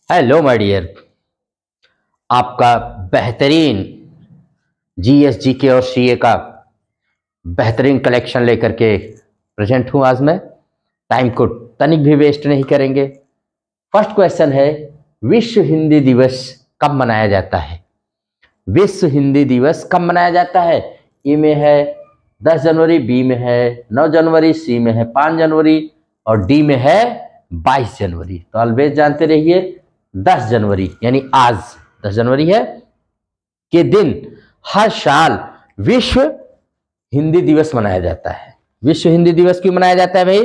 Hello my dear, आपका बेहतरीन GS GK और सीए का बेहतरीन कलेक्शन लेकर के प्रेजेंट हूं। आज मैं टाइम को तनिक भी वेस्ट नहीं करेंगे। फर्स्ट क्वेश्चन है, विश्व हिंदी दिवस कब मनाया जाता है? विश्व हिंदी दिवस कब मनाया जाता है? ए में है 10 जनवरी, बी में है 9 जनवरी, सी में है 5 जनवरी और डी में है 22 जनवरी। तो ऑलवेज जानते रहिए 10 जनवरी यानी आज 10 जनवरी है के दिन हर साल विश्व हिंदी दिवस मनाया जाता है। विश्व हिंदी दिवस क्यों मनाया जाता है भाई?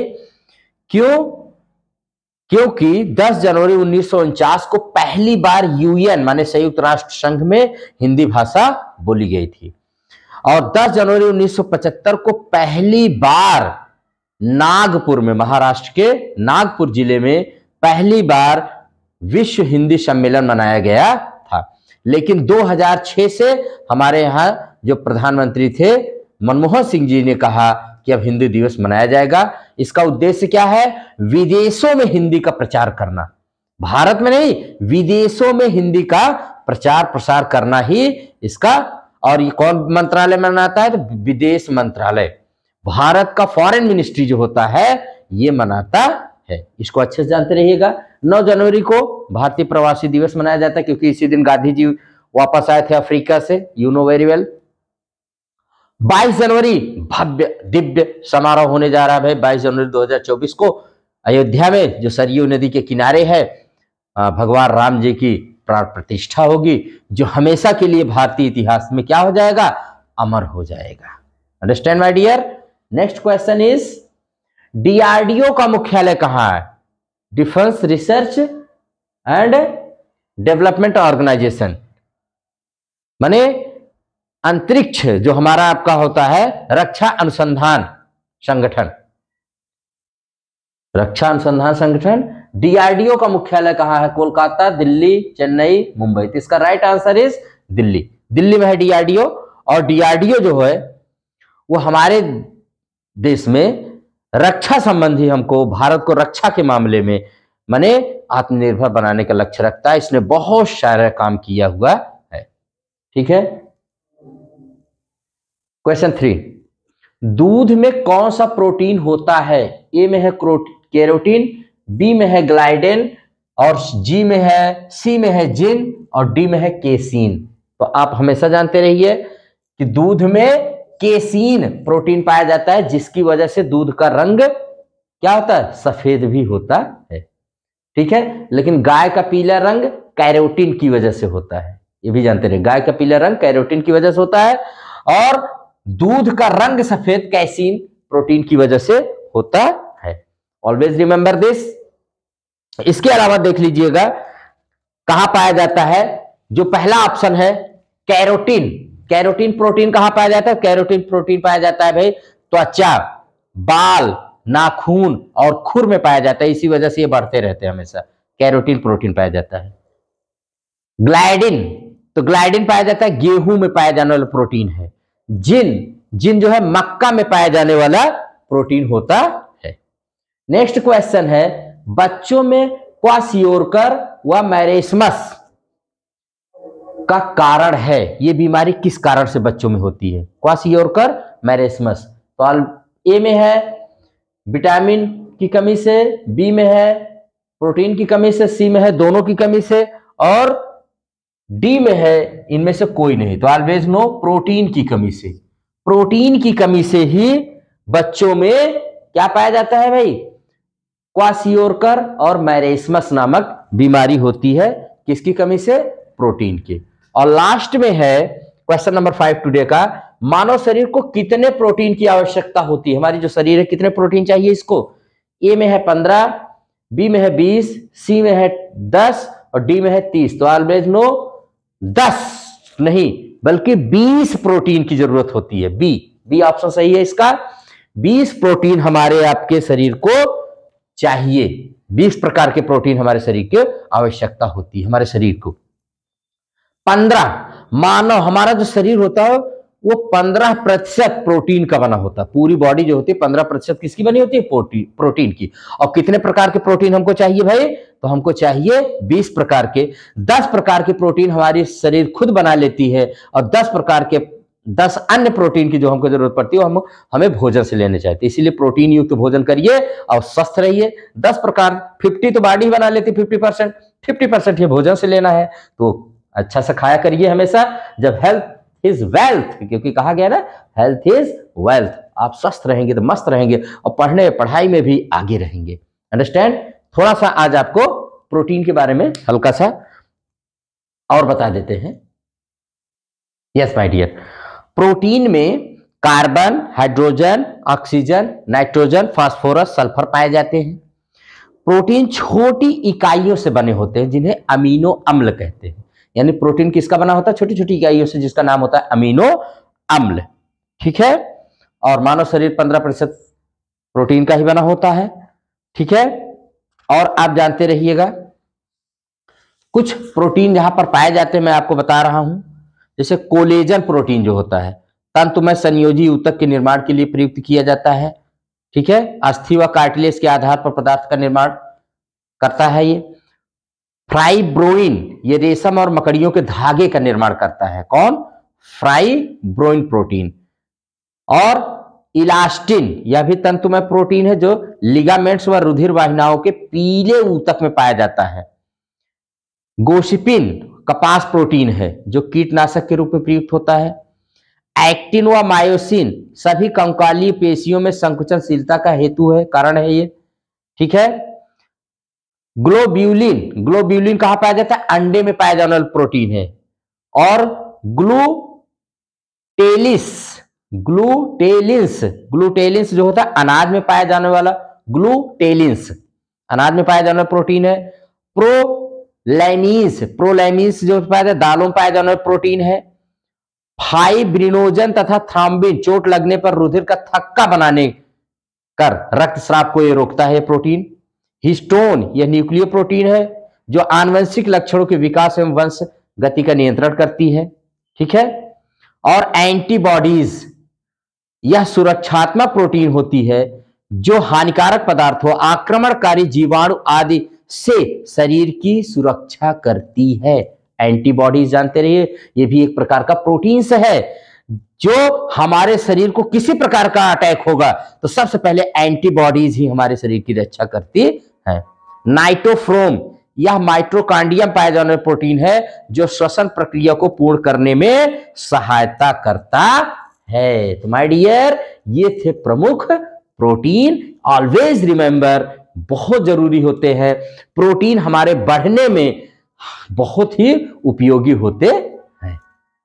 क्योंकि 10 जनवरी 1949 को पहली बार यूएन माने संयुक्त राष्ट्र संघ में हिंदी भाषा बोली गई थी और 10 जनवरी 1975 को पहली बार नागपुर में, महाराष्ट्र के नागपुर जिले में पहली बार विश्व हिंदी सम्मेलन मनाया गया था। लेकिन 2006 से हमारे यहाँ जो प्रधानमंत्री थे मनमोहन सिंह जी ने कहा कि अब हिंदी दिवस मनाया जाएगा। इसका उद्देश्य क्या है? विदेशों में हिंदी का प्रचार करना, भारत में नहीं, विदेशों में हिंदी का प्रचार प्रसार करना ही इसका। और ये कौन मंत्रालय मनाता है? तो विदेश मंत्रालय, भारत का फॉरेन मिनिस्ट्री जो होता है ये मनाता है। इसको अच्छे से जानते रहिएगा। 9 जनवरी को भारतीय प्रवासी दिवस मनाया जाता है क्योंकि इसी दिन गांधी जी वापस आए थे अफ्रीका से, यू नो वेरी वेल। 22 जनवरी भव्य दिव्य समारोह होने जा रहा है भाई। 22 जनवरी 2024 को अयोध्या में जो सरयू नदी के किनारे है भगवान राम जी की प्राण प्रतिष्ठा होगी, जो हमेशा के लिए भारतीय इतिहास में क्या हो जाएगा? अमर हो जाएगा। Understand my dear? Next question is, DRDO का मुख्यालय कहां है? Defence research and development organisation, माने अंतरिक्ष जो हमारा आपका होता है रक्षा अनुसंधान संगठन, रक्षा अनुसंधान संगठन। डीआरडीओ का मुख्यालय कहां है? कोलकाता, दिल्ली, चेन्नई, मुंबई। तो इसका right answer is Delhi. Delhi में है डीआरडीओ। और डीआरडीओ जो है वो हमारे देश में रक्षा संबंधी, हमको भारत को रक्षा के मामले में माने आत्मनिर्भर बनाने का लक्ष्य रखता है। इसने बहुत सारा काम किया हुआ है। ठीक है। क्वेश्चन 3, दूध में कौन सा प्रोटीन होता है? ए में है कैरोटीन, बी में है ग्लाइडेन और जी में है, सी में है जिन और डी में है केसीन। तो आप हमेशा जानते रहिए कि दूध में केसीन प्रोटीन पाया जाता है, जिसकी वजह से दूध का रंग क्या होता है? सफेद भी होता है। ठीक है। लेकिन गाय का पीला रंग कैरोटीन की वजह से होता है, ये भी जानते रहिए। गाय का पीला रंग कैरोटीन की वजह से होता है और दूध का रंग सफेद कैसीन प्रोटीन की वजह से होता है। Always remember this. इसके अलावा देख लीजिएगा कहां पाया जाता है। जो पहला ऑप्शन है कैरोटीन, कैरोटीन प्रोटीन कहां पाया जाता है? कैरोटीन प्रोटीन पाया जाता है भाई त्वचा, बाल, नाखून और खुर में पाया जाता है। इसी वजह से ये बढ़ते रहते हैं हमेशा। कैरोटीन प्रोटीन पाया जाता है। ग्लाइडिन, तो ग्लाइडिन पाया जाता है गेहूं में पाया जाने वाला प्रोटीन है। जिन जो है मक्का में पाया जाने वाला प्रोटीन होता है। नेक्स्ट क्वेश्चन है, बच्चों में क्वाशियोरकर व मैरेस्मस का कारण है, ये बीमारी किस कारण से बच्चों में होती है? Kwashiorkor marasmus. तो ए में है विटामिन की कमी से, बी में है प्रोटीन की कमी से, सी में है दोनों की कमी से और डी में है इनमें से कोई नहीं। तो ऑलवेज नो प्रोटीन की कमी से। प्रोटीन की कमी से ही बच्चों में क्या पाया जाता है भाई? क्वाशियोरकर और मैरेस्मस नामक बीमारी होती है। किसकी कमी से? प्रोटीन की। और लास्ट में है क्वेश्चन नंबर 5 टुडे का, मानव शरीर को कितने प्रोटीन की आवश्यकता होती है? हमारी जो शरीर है कितने प्रोटीन चाहिए इसको? ए में है 15, बी में है 20, सी में है 10 और डी में है 30। तो ऑलवेज नो 10 नहीं बल्कि 20 प्रोटीन की जरूरत होती है। बी ऑप्शन सही है इसका। 20 प्रोटीन हमारे आपके शरीर को चाहिए। 20 प्रकार के प्रोटीन हमारे शरीर की आवश्यकता होती है। हमारे शरीर को 15 मानव, हमारा जो शरीर होता है वो 15% प्रोटीन का बना होता है। पूरी बॉडी जो होती है 15% किसकी बनी होती है? प्रोटीन की। और कितने प्रकार के प्रोटीन हमको चाहिए भाई? तो हमको चाहिए 20 प्रकार के। 10 प्रकार के प्रोटीन हमारी शरीर खुद बना लेती है और 10 अन्य प्रोटीन की जो हमको जरूरत पड़ती है वो हमें भोजन से लेने चाहिए। इसीलिए प्रोटीन युक्त भोजन करिए और स्वस्थ रहिए। 10 प्रकार, 50 तो बॉडी बना लेती, 50% ये भोजन से लेना है। तो अच्छा से खाया करिए हमेशा। जब हेल्थ इज वेल्थ, क्योंकि कहा गया ना हेल्थ इज वेल्थ। आप स्वस्थ रहेंगे तो मस्त रहेंगे और पढ़ाई में भी आगे रहेंगे। अंडरस्टैंड? थोड़ा सा आज आपको प्रोटीन के बारे में हल्का सा और बता देते हैं। यस माय डियर, प्रोटीन में carbon, hydrogen, oxygen, nitrogen, phosphorus, sulphur पाए जाते हैं। प्रोटीन छोटी इकाइयों से बने होते हैं जिन्हें अमीनो अम्ल कहते हैं। यानी प्रोटीन किसका बना होता है? छोटी छोटी इकाइयों से, जिसका नाम होता है अमीनो अम्ल। ठीक है? और मानव शरीर 15% प्रोटीन का ही बना होता है। ठीक है? और आप जानते रहिएगा कुछ प्रोटीन जहां पर पाए जाते हैं मैं आपको बता रहा हूं। जैसे कोलेजन प्रोटीन जो होता है तंतुमय संयोजी ऊतक के निर्माण के लिए प्रयुक्त किया जाता है। ठीक है? अस्थि व कार्टिलेज के आधार पर पदार्थ का निर्माण करता है ये। फाइब्रोइन, ये रेशम और मकड़ियों के धागे का निर्माण करता है। कौन? Fibroin protein. और इलास्टिन, यह भी तंतुमय प्रोटीन है जो लिगामेंट्स व रुधिर वाहिनियों के पीले ऊतक में पाया जाता है। गोसिपिन कपास प्रोटीन है जो कीटनाशक के रूप में प्रयुक्त होता है। एक्टिन व मायोसिन सभी कंकालीय पेशियों में संकुचनशीलता का हेतु है, कारण है ये। ठीक है? ग्लोब्यूलिन कहां पाया जाता है? अंडे में पाया जाने वाला प्रोटीन है। और ग्लूटेलिन्स जो होता है अनाज में पाया जाने वाला, ग्लूटेलिन्स अनाज में पाया जाने वाला प्रोटीन है। प्रोलैमिन्स जो पाया जाता है दालों में पाया जाने वाला प्रोटीन है। फाइब्रिनोजन तथा थ्रोम्बिन चोट लगने पर रुधिर का थक्का बनाने कर रक्तस्राव को ये रोकता है प्रोटीन। हिस्टोन, यह न्यूक्लियर प्रोटीन है जो आनुवंशिक लक्षणों के विकास एवं वंश गति का नियंत्रण करती है। ठीक है? और एंटीबॉडीज, यह सुरक्षात्मक प्रोटीन होती है जो हानिकारक पदार्थों, आक्रमणकारी जीवाणु आदि से शरीर की सुरक्षा करती है। एंटीबॉडीज जानते रहिए, यह भी एक प्रकार का प्रोटीन से है जो हमारे शरीर को किसी प्रकार का अटैक होगा तो सबसे पहले एंटीबॉडीज ही हमारे शरीर की रक्षा करती है। नाइट्रोफ्रोम, यह माइटोकॉन्ड्रियम पाया जाने वाला प्रोटीन है जो श्वसन प्रक्रिया को पूर्ण करने में सहायता करता है। तो माय डियर, ये थे प्रमुख प्रोटीन। ऑलवेज रिमेंबर, बहुत जरूरी होते हैं। प्रोटीन हमारे बढ़ने में बहुत ही उपयोगी होते हैं।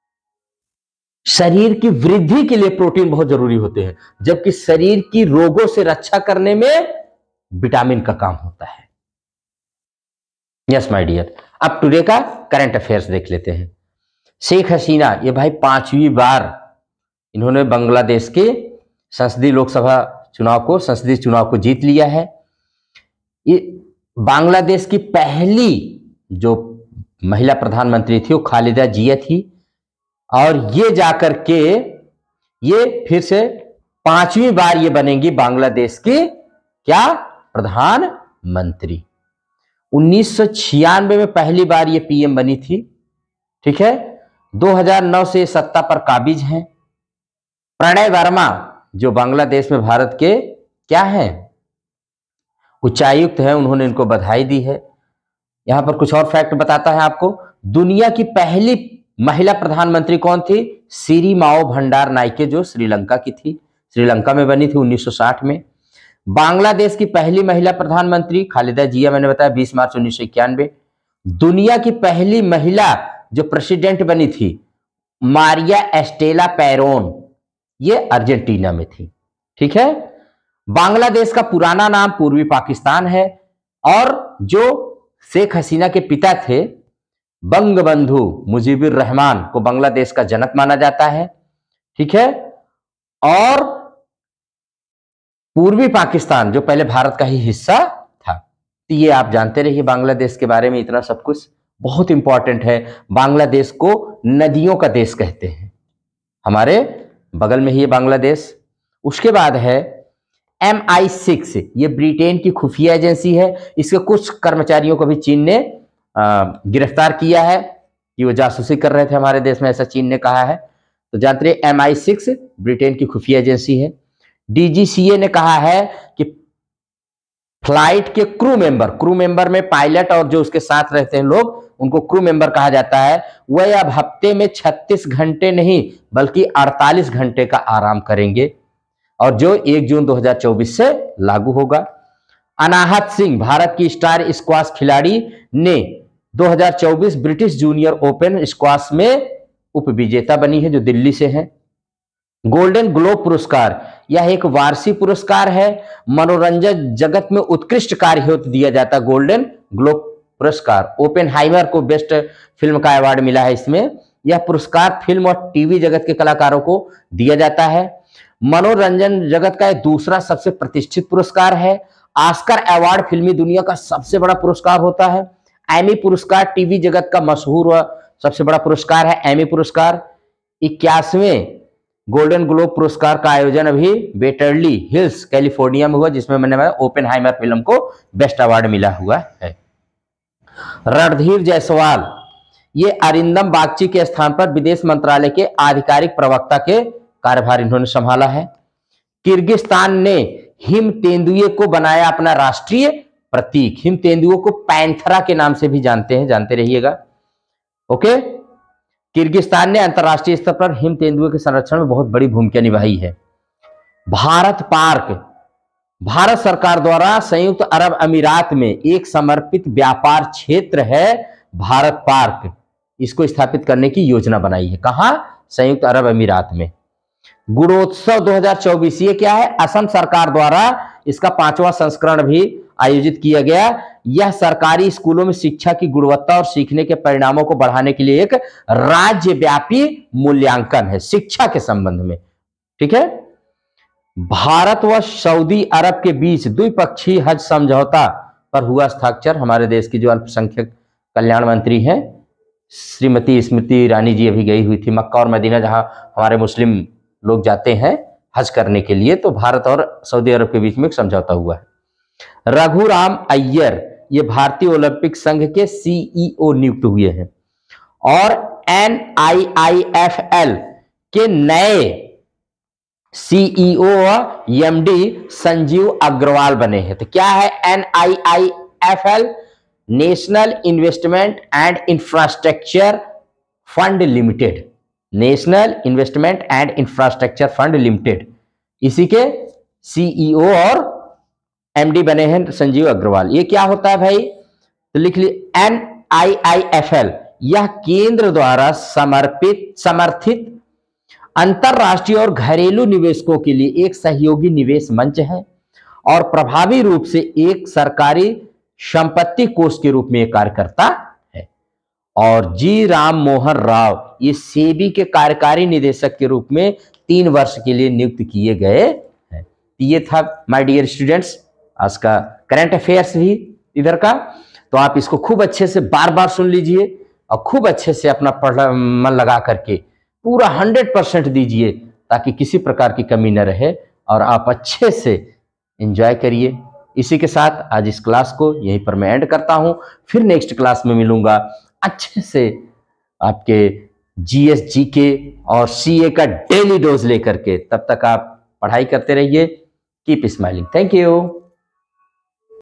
शरीर की वृद्धि के लिए प्रोटीन बहुत जरूरी होते हैं, जबकि शरीर की रोगों से रक्षा करने में विटामिन का काम होता है। यस माय डियर, अब टुडे का करंट अफेयर्स देख लेते हैं। शेख हसीना, ये भाई 5वीं बार इन्होंने बांग्लादेश के संसदीय चुनाव को जीत लिया है। ये बांग्लादेश की पहली जो महिला प्रधानमंत्री थी वो खालिदा जिया थी और ये जाकर के ये फिर से 5वीं बार ये बनेंगी बांग्लादेश की क्या? प्रधानमंत्री। 1996 में पहली बार ये पीएम बनी थी। ठीक है? 2009 से सत्ता पर काबिज हैं। प्रणय वर्मा जो बांग्लादेश में भारत के क्या हैं? उच्चायुक्त हैं, उन्होंने इनको बधाई दी है। यहां पर कुछ और फैक्ट बताता है आपको। दुनिया की पहली महिला प्रधानमंत्री कौन थी? सिरिमाओ भंडार नाइके जो श्रीलंका की थी, श्रीलंका में बनी थी 1960 में। बांग्लादेश की पहली महिला प्रधानमंत्री खालिदा जिया, मैंने बताया 20 मार्च 1991। दुनिया की पहली महिला जो प्रेसिडेंट बनी थी मारिया एस्टेला पैरोन, ये अर्जेंटीना में थी। ठीक है? बांग्लादेश का पुराना नाम पूर्वी पाकिस्तान है और जो शेख हसीना के पिता थे बंगबंधु मुजीबुर रहमान को बांग्लादेश का जनक माना जाता है। ठीक है? और पूर्वी पाकिस्तान जो पहले भारत का ही हिस्सा था। तो ये आप जानते रहिए बांग्लादेश के बारे में, इतना सब कुछ बहुत इंपॉर्टेंट है। बांग्लादेश को नदियों का देश कहते हैं। हमारे बगल में ही है बांग्लादेश। उसके बाद है MI6, ये ब्रिटेन की खुफिया एजेंसी है। इसके कुछ कर्मचारियों को भी चीन ने गिरफ्तार किया है कि वो जासूसी कर रहे थे हमारे देश में, ऐसा चीन ने कहा है। तो जानते हैं MI6 ब्रिटेन की खुफिया एजेंसी है। DGCA ने कहा है कि फ्लाइट के क्रू मेंबर में पायलट और जो उसके साथ रहते हैं लोग, उनको क्रू मेंबर कहा जाता है। वह अब हफ्ते में 36 घंटे नहीं बल्कि 48 घंटे का आराम करेंगे, और जो 1 जून 2024 से लागू होगा। अनाहत सिंह भारत की स्टार स्क्वाश खिलाड़ी ने 2024 ब्रिटिश जूनियर ओपन स्क्वाश में उपविजेता बनी है, जो दिल्ली से है। गोल्डन ग्लोब पुरस्कार, यह एक वार्षिक पुरस्कार है। मनोरंजन जगत में उत्कृष्ट कार्य हेतु दिया जाता है गोल्डन ग्लोब पुरस्कार। ओपेनहाइमर को बेस्ट फिल्म का अवार्ड मिला है इसमें। यह पुरस्कार फिल्म और टीवी जगत के कलाकारों को दिया जाता है। मनोरंजन जगत का एक दूसरा सबसे प्रतिष्ठित पुरस्कार है। ऑस्कर अवार्ड फिल्मी दुनिया का सबसे बड़ा पुरस्कार होता है। एमी पुरस्कार टीवी जगत का मशहूर व सबसे बड़ा पुरस्कार है एमी पुरस्कार। 81वें गोल्डन ग्लोब पुरस्कार का आयोजन अभी बेटरली हिल्स कैलिफोर्निया में हुआ, जिसमें मैंने ओपेनहाइमर फिल्म को बेस्ट अवार्ड मिला हुआ है। रणधीर जायसवाल, ये अरिंदम बागची के स्थान पर विदेश मंत्रालय के आधिकारिक प्रवक्ता के कार्यभार इन्होंने संभाला है। किर्गिस्तान ने हिम तेंदुए को बनाया अपना राष्ट्रीय प्रतीक। हिम तेंदुए को पैंथरा के नाम से भी जानते हैं, जानते रहिएगा। ओके, किर्गिस्तान ने अंतर्राष्ट्रीय स्तर पर हिम तेंदुए के संरक्षण में बहुत बड़ी भूमिका निभाई है। भारत पार्क, भारत सरकार द्वारा संयुक्त अरब अमीरात में एक समर्पित व्यापार क्षेत्र है भारत पार्क। इसको स्थापित करने की योजना बनाई है। कहां? संयुक्त अरब अमीरात में। गुणोत्सव 2024, ये क्या है? असम सरकार द्वारा इसका 5वां संस्करण भी आयोजित किया गया। यह सरकारी स्कूलों में शिक्षा की गुणवत्ता और सीखने के परिणामों को बढ़ाने के लिए एक राज्यव्यापी मूल्यांकन है शिक्षा के संबंध में। ठीक है। भारत व सऊदी अरब के बीच द्विपक्षीय हज समझौता पर हुआ हस्ताक्षर। हमारे देश की जो अल्पसंख्यक कल्याण मंत्री हैं श्रीमती स्मृति ईरानी जी अभी गई हुई थी मक्का और मदीना, जहां हमारे मुस्लिम लोग जाते हैं हज करने के लिए। तो भारत और सऊदी अरब के बीच में एक समझौता हुआ है। रघुराम अय्यर, ये भारतीय ओलंपिक संघ के CEO नियुक्त हुए हैं। और NIIFL के नए CEO और MD संजीव अग्रवाल बने हैं। तो क्या है NIIFL? National investment and infrastructure fund limited. National investment and infrastructure fund limited, इसी के CEO और MD बने हैं संजीव अग्रवाल। ये क्या होता है भाई? तो लिख ली NIIFL, यह केंद्र द्वारा समर्थित अंतरराष्ट्रीय और घरेलू निवेशकों के लिए एक सहयोगी निवेश मंच है और प्रभावी रूप से एक सरकारी संपत्ति कोष के रूप में एक कार्य करता है। और जी राम मोहन राव, ये सेबी के कार्यकारी निदेशक के रूप में 3 वर्ष के लिए नियुक्त किए गए हैं। ये था माय डियर स्टूडेंट्स आज का करंट अफेयर्स भी इधर का। तो आप इसको खूब अच्छे से बार बार सुन लीजिए और खूब अच्छे से अपना मन लगा करके पूरा 100% दीजिए, ताकि किसी प्रकार की कमी न रहे और आप अच्छे से एंजॉय करिए। इसी के साथ आज इस क्लास को यहीं पर मैं एंड करता हूं। फिर नेक्स्ट क्लास में मिलूंगा अच्छे से आपके GS GK और CA का डेली डोज लेकर के। तब तक आप पढ़ाई करते रहिए। Keep smiling. Thank you.